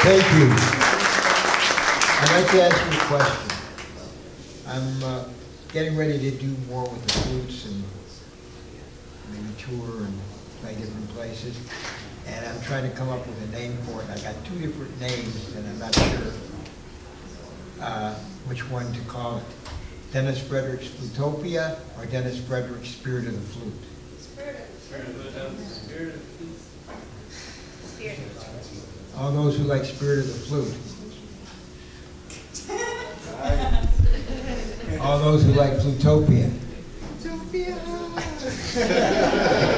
Thank you. I'd like to ask you a question. I'm getting ready to do more with the flutes and maybe tour and play different places. And I'm trying to come up with a name for it. I got two different names, and I'm not sure which one to call it. Dennis Frederick's Flutopia or Dennis Frederick's Spirit of the Flute? Spirit of the Flute. All those who like Spirit of the Flute. All those who like Flutopia. Flutopia.